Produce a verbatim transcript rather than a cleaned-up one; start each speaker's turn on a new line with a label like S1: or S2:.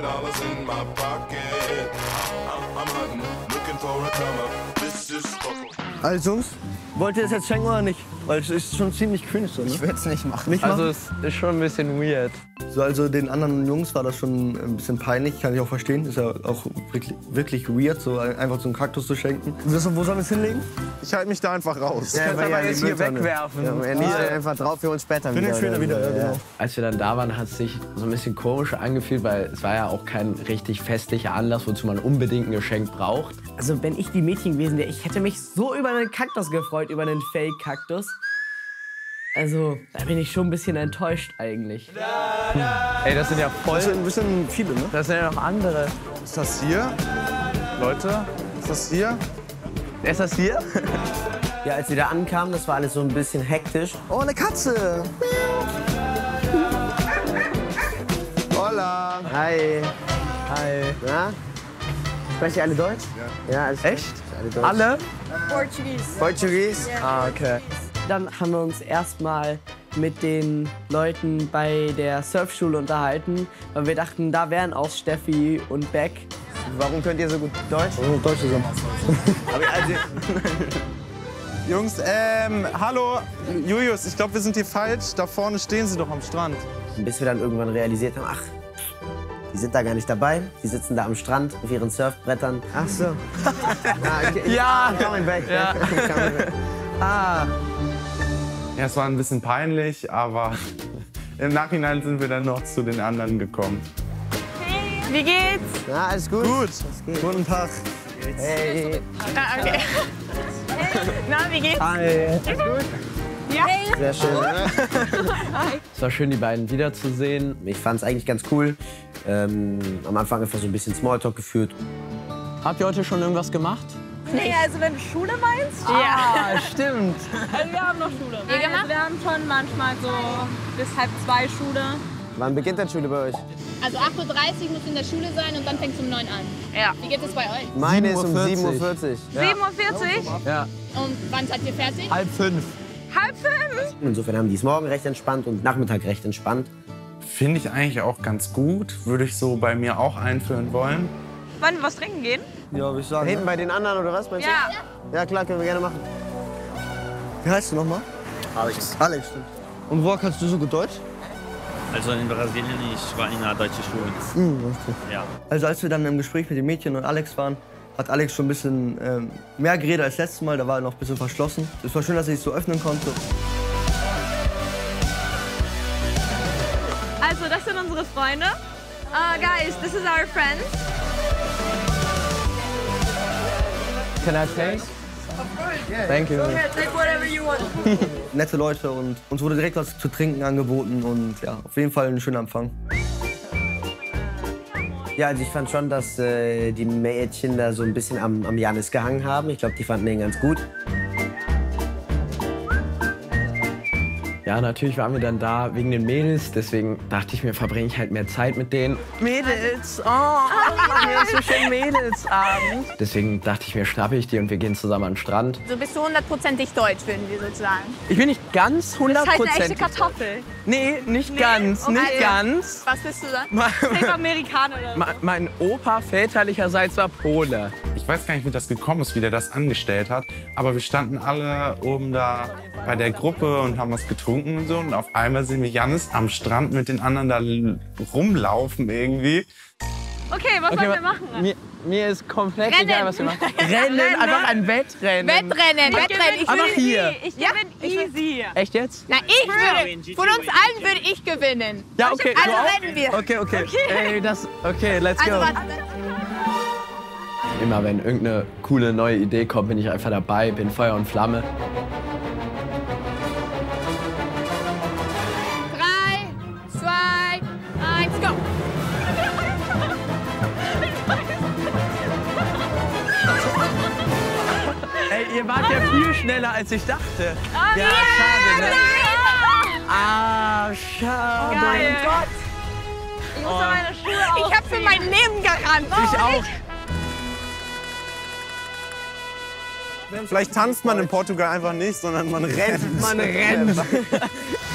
S1: twenty dollars in my pocket. I'm, I'm hunting, looking for a come up. This is
S2: Also Jungs, wollt ihr das jetzt schenken oder nicht? Weil es ist schon ziemlich cringe so, ne?
S3: Ich würde es nicht machen.
S2: Nicht machen?
S4: Also es ist schon ein bisschen weird.
S2: So, also den anderen Jungs war das schon ein bisschen peinlich, kann ich auch verstehen. Ist ja auch wirklich, wirklich weird, so einfach so einen Kaktus zu schenken. Wo sollen wir es hinlegen?
S5: Ich halte mich da einfach raus.
S4: Ja, aber ja, jetzt hier wegwerfen.
S3: Ja, er liest einfach drauf für uns später
S2: Für
S3: wieder.
S2: den später wieder, ja, genau.
S4: Als wir dann da waren, hat es sich so ein bisschen komisch angefühlt, weil es war ja auch kein richtig festlicher Anlass, wozu man unbedingt ein Geschenk braucht.
S6: Also wenn ich die Mädchen gewesen wäre, ich hätte mich so über einen Kaktus gefreut, über einen Fake-Kaktus. Also, da bin ich schon ein bisschen enttäuscht eigentlich.
S4: Ey, das sind ja voll...
S2: Das sind ein bisschen viele, ne?
S4: Das sind ja noch andere.
S5: Ist das hier? Leute, ist das hier?
S4: Ist das hier?
S3: Ja, als wir da ankamen, das war alles so ein bisschen hektisch.
S2: Oh, eine Katze!
S3: Hola! Hi!
S4: Hi.
S3: Na? Sprechen ihr alle Deutsch? Ja. Ja, alles
S4: Echt?
S3: alle Deutsch.
S4: Alle?
S7: Portuguese.
S3: Portugies?
S4: Ah, okay.
S6: Dann haben wir uns erstmal mit den Leuten bei der Surfschule unterhalten, weil wir dachten, da wären auch Steffi und Beck.
S3: Warum könnt ihr so gut Deutsch?
S2: Oh, Deutsch zusammen.
S3: Aber also,
S5: Jungs, ähm, hallo, Julius, ich glaube, wir sind hier falsch. Da vorne stehen sie doch am Strand.
S3: bis wir dann irgendwann realisiert haben, ach, die sind da gar nicht dabei. Die sitzen da am Strand auf ihren Surfbrettern. Ach so. Ah, okay.
S4: Ja.
S3: Coming back.
S4: Ja.
S3: Coming back.
S4: Ah.
S5: Ja, es war ein bisschen peinlich, aber im Nachhinein sind wir dann noch zu den anderen gekommen.
S7: Hey, wie geht's?
S3: Na, alles gut?
S5: Gut.
S2: Guten Tag.
S3: Hey.
S7: Ah, okay. Hey, na, wie geht's?
S4: Hi.
S7: Ist gut? Ja. Hey.
S3: Sehr schön.
S4: Es war schön, die beiden wiederzusehen.
S3: Ich fand es eigentlich ganz cool. Ähm, am Anfang einfach so ein bisschen Smalltalk geführt.
S4: Habt ihr heute schon irgendwas gemacht?
S7: Nee, also wenn du Schule meinst?
S4: Ja, stimmt.
S7: Also wir haben noch Schule. Ja, also wir haben schon manchmal so bis halb zwei Schule.
S3: Wann beginnt denn Schule bei euch?
S8: Also acht Uhr dreißig muss in der Schule sein und dann fängt es um neun an.
S7: Ja.
S8: Wie geht es bei euch?
S3: Meine ist um
S4: sieben
S3: sieben
S4: Uhr
S3: Uhr vierzig.
S7: sieben Uhr vierzig?
S4: Ja.
S8: Und wann seid ihr fertig?
S4: Halb fünf.
S7: Halb fünf?
S3: Insofern haben die es morgen recht entspannt und Nachmittag recht entspannt.
S5: Finde ich eigentlich auch ganz gut. Würde ich so bei mir auch einführen wollen.
S7: Wollen wir was trinken gehen?
S2: Ja, würde ich sagen.
S3: Hinten
S2: Ne?
S3: bei den anderen oder was meinst
S7: Ja.
S3: du? Ja, klar, können wir gerne machen.
S2: Wie heißt du nochmal?
S9: Alex.
S2: Alex, stimmt. Und woher kannst du so gut Deutsch?
S9: Also in Brasilien, ich war in einer deutschen Schule.
S2: Mhm, okay.
S9: Ja.
S2: Also als wir dann im Gespräch mit den Mädchen und Alex waren, hat Alex schon ein bisschen ähm, mehr geredet als letztes Mal. Da war er noch ein bisschen verschlossen. Es war schön, dass er sich so öffnen konnte.
S7: Also das sind unsere Freunde. Uh, guys, this is our friends.
S4: Can I taste? Thank you.
S7: Take whatever you want.
S2: Nette Leute und uns wurde direkt was zu trinken angeboten und ja, auf jeden Fall ein schöner Empfang.
S3: Ja, also ich fand schon, dass äh, die Mädchen da so ein bisschen am, am Janis gehangen haben. Ich glaube, die fanden den ganz gut.
S4: Ja, natürlich waren wir dann da wegen den Mädels. Deswegen dachte ich mir, verbringe ich halt mehr Zeit mit denen. Mädels, oh, hier ist so schön Mädelsabend. Deswegen dachte ich mir, schnappe ich die und wir gehen zusammen an den Strand.
S8: So bist du hundertprozentig deutsch, würden wir sozusagen.
S4: Ich bin nicht ganz
S8: Du bist halt eine
S4: hundertprozentig.
S8: echte Kartoffel.
S4: Nee, nicht
S7: Nee?
S4: ganz,
S7: Okay.
S4: nicht ganz.
S8: Was bist du dann?
S4: Mein,
S7: Amerikaner oder so.
S4: mein, mein Opa väterlicherseits war Pole.
S5: Ich weiß gar nicht, wie das gekommen ist, wie der das angestellt hat. Aber wir standen alle oben da bei der Gruppe und haben was getrunken und so. Und auf einmal sehen wir Jannis am Strand mit den anderen da rumlaufen irgendwie.
S7: Okay, was
S4: Okay,
S7: sollen
S4: wa-
S7: wir machen?
S4: Mir, mir ist komplett
S8: Rennen.
S4: egal, was wir machen. Rennen, einfach ein Wettrennen.
S8: Wettrennen, Wettrennen. Ich
S4: Aber
S8: würde,
S4: hier.
S7: Ich
S8: Ja,
S7: gewinne easy.
S4: Echt jetzt?
S8: na, ich würde, von uns allen würde ich gewinnen.
S4: Ja, okay.
S8: Also
S4: du auch?
S8: rennen wir.
S4: Okay, okay. Ey, das, okay, let's go.
S8: Also warte.
S4: Immer wenn irgendeine coole neue Idee kommt, bin ich einfach dabei, bin Feuer und Flamme.
S8: Drei, zwei, eins, go.
S4: Ey, ihr wart ja viel schneller, als ich dachte.
S7: Oh,
S4: Ja,
S7: yeah,
S4: schade, ne?
S7: nein.
S4: Ah, schade.
S7: Geil.
S8: Oh Gott.
S7: Ich muss meine Schuhe
S8: Ich habe für mein Leben gerannt.
S4: Ich auch.
S5: Vielleicht tanzt man in Portugal einfach nicht, sondern man rennt.
S4: Man rennt.